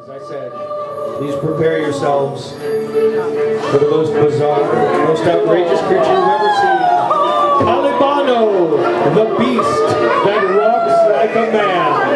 As I said, please prepare yourselves for the most bizarre, most outrageous creature you've ever seen. CALIBANO, the beast that walks like a man.